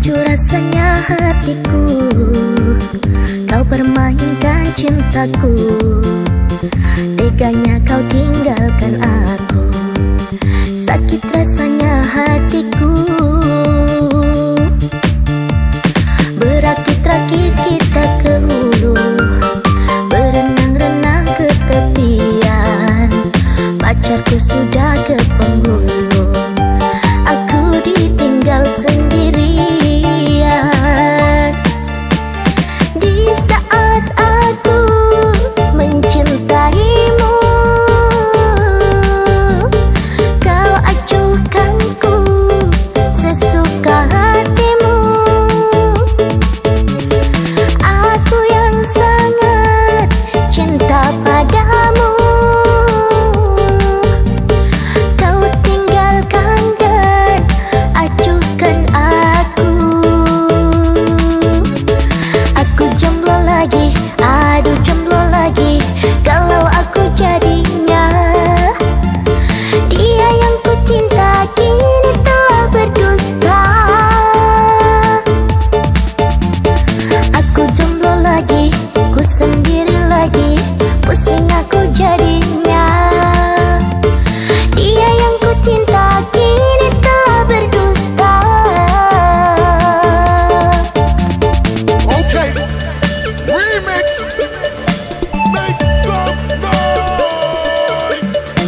Hancur rasanya hatiku, kau permainkan cintaku. Teganya kau tinggalkan aku, sakit rasanya hatiku. Berakit-rakit kita ke hulu, berenang-renang ke tepian. Pacarku sudah ke penghulu, aku ditinggal sendirian. Di saat aku mencintaimu, kau acuhkanku sesuka hatimu. Aku yang sangat cinta padamu, kau tinggalkan dan acuhkan aku. Aku jomblo lagi, aduh jomblo lagi. Kalau aku jadinya dia yang ku cinta, kini telah berdusta. Aku jomblo lagi, ku sendiri lagi, pusing aku jadinya. Dia yang ku cinta kini telah berdusta. Okay, remix. Make some noise.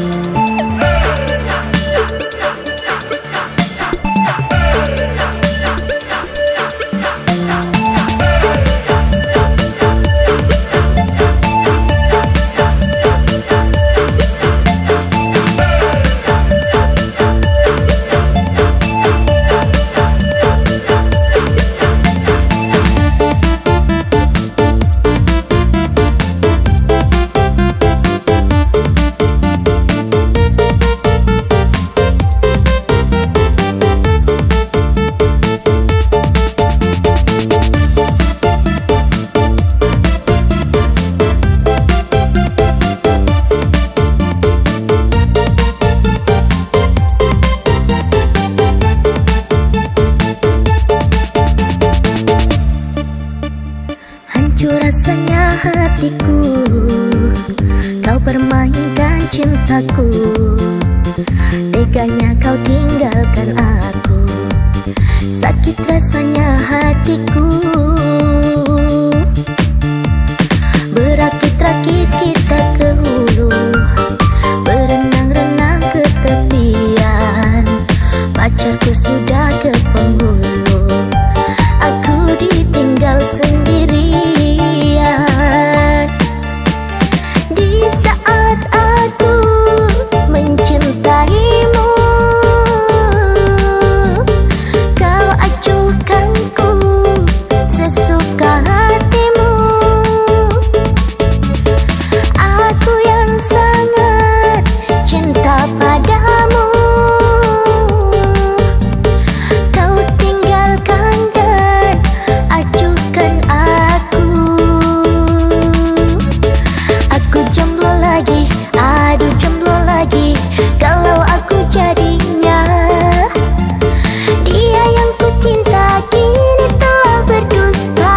Hancur rasanya hatiku, kau permainkan cintaku. Teganya kau tinggalkan aku, sakit rasanya hatiku. Berakit-rakit kita ke hulu, berenang-renang ke tepian. Pacarku sudah ke penghulu, aku ditinggal sendirian. Di saat aku mencintaimu, kau acuhkanku sesuka hatimu. Aku yang sangat cinta padamu, kau tinggalkan dan acuhkan aku. Aku jomblo lagi, aduh jomblo lagi. Kalau aku jadinya dia yang ku cinta, kini telah berdusta.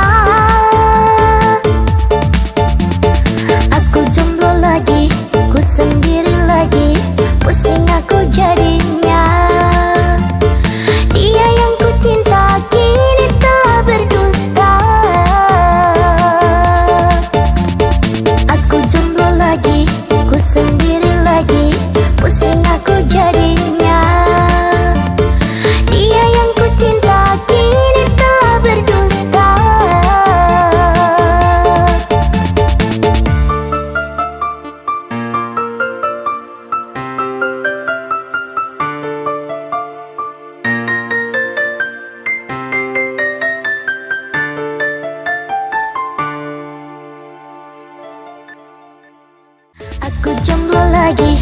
Aku jomblo lagi, ku sendiri lagi, pusing aku jadinya. Dia yang ku cinta kini telah berdusta. Aku jomblo lagi, ku sendiri lagi, pusing aku jadinya. Dia yang ku cinta kini telah berdusta. Aku jomblo lagi,